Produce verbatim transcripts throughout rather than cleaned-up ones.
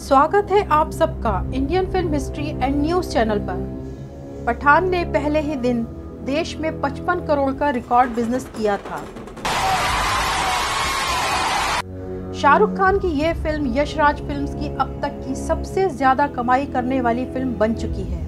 स्वागत है आप सबका Indian film history and news channel पर। पठान ने पहले ही दिन देश में पचपन करोड़ का रिकॉर्ड बिजनेस किया था। शाहरुख खान की यह फिल्म यशराज फिल्म्स की अब तक की सबसे ज्यादा कमाई करने वाली फिल्म बन चुकी है।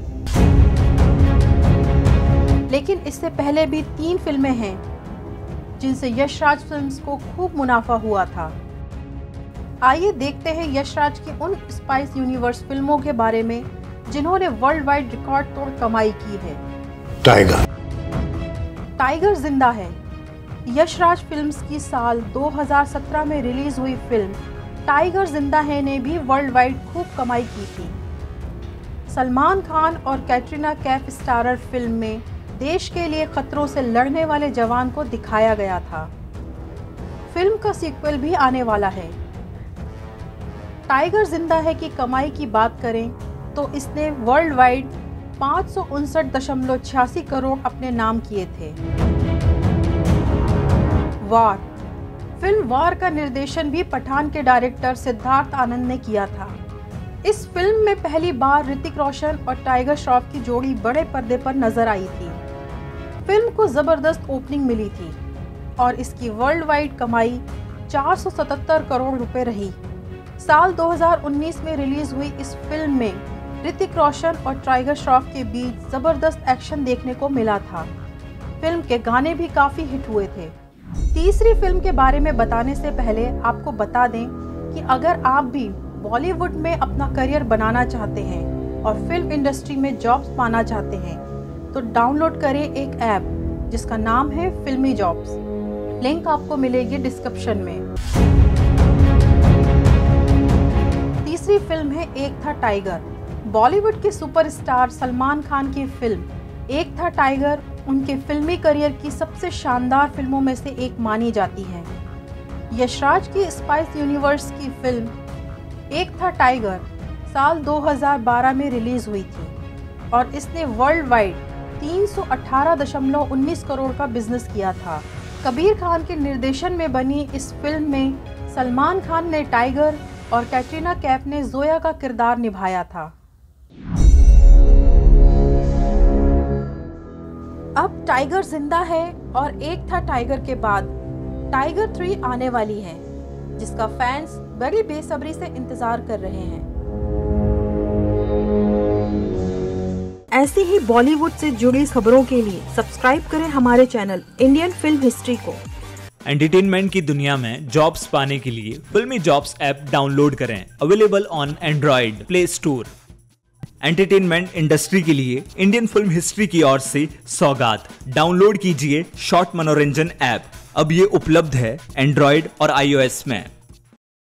लेकिन इससे पहले भी तीन फिल्में हैं जिनसे यशराज फिल्म्स को खूब मुनाफा हुआ था। आइए देखते हैं यशराज की उन स्पाइस यूनिवर्स फिल्मों के बारे में जिन्होंने वर्ल्ड वाइड रिकॉर्ड तोड़ कमाई की है। टाइगर टाइगर जिंदा है यशराज फिल्म्स की साल दो हज़ार सत्रह में रिलीज हुई फिल्म टाइगर जिंदा है ने भी वर्ल्ड वाइड खूब कमाई की थी। सलमान खान और कैटरीना कैफ स्टारर फिल्म में देश के लिए खतरों से लड़ने वाले जवान को दिखाया गया था। फिल्म का सीक्वल भी आने वाला है। टाइगर जिंदा है की कमाई की बात करें तो इसने वर्ल्ड वाइड पाँच सौ उनसठ दशमलव छियासी करोड़ अपने नाम किए थे। वार फिल्म वार का निर्देशन भी पठान के डायरेक्टर सिद्धार्थ आनंद ने किया था। इस फिल्म में पहली बार ऋतिक रोशन और टाइगर श्रॉफ की जोड़ी बड़े पर्दे पर नजर आई थी। फिल्म को जबरदस्त ओपनिंग मिली थी और इसकी वर्ल्ड वाइड कमाई चार सौ सतहत्तर करोड़ रुपए रही। साल दो हज़ार उन्नीस में रिलीज हुई इस फिल्म में ऋतिक रोशन और टाइगर श्रॉफ के बीच जबरदस्त एक्शन देखने को मिला था। फिल्म के गाने भी काफी हिट हुए थे। तीसरी फिल्म के बारे में बताने से पहले आपको बता दें कि अगर आप भी बॉलीवुड में अपना करियर बनाना चाहते हैं और फिल्म इंडस्ट्री में जॉब्स पाना चाहते हैं तो डाउनलोड करें एक ऐप जिसका नाम है फिल्मी जॉब्स। लिंक आपको मिलेगी डिस्क्रिप्शन में। तीसरी फिल्म है एक था टाइगर। बॉलीवुड के सुपरस्टार सलमान खान की फिल्म एक था टाइगर उनके फिल्मी करियर की सबसे शानदार फिल्मों में से एक मानी जाती है। यशराज की स्पाइस यूनिवर्स की फिल्म एक था टाइगर साल दो हज़ार बारह में रिलीज हुई थी और इसने वर्ल्ड वाइड तीन सौ अठारह दशमलव उन्नीस करोड़ का बिजनेस किया था। कबीर खान के निर्देशन में बनी इस फिल्म में सलमान खान ने टाइगर और कैटरीना कैफ ने जोया का किरदार निभाया था। अब टाइगर जिंदा है और एक था टाइगर के बाद टाइगर थ्री आने वाली है जिसका फैंस बड़ी बेसब्री से इंतजार कर रहे हैं। ऐसी ही बॉलीवुड से जुड़ी खबरों के लिए सब्सक्राइब करें हमारे चैनल इंडियन फिल्म हिस्ट्री को। एंटरटेनमेंट की दुनिया में जॉब्स पाने के लिए फिल्मी जॉब्स ऐप डाउनलोड करें। Available on Android Play Store. Entertainment industry के लिए इंडियन फिल्म हिस्ट्री की ओर से सौगात। डाउनलोड कीजिए शॉर्ट मनोरंजन ऐप। अब ये उपलब्ध है एंड्रॉइड और आईओएस में।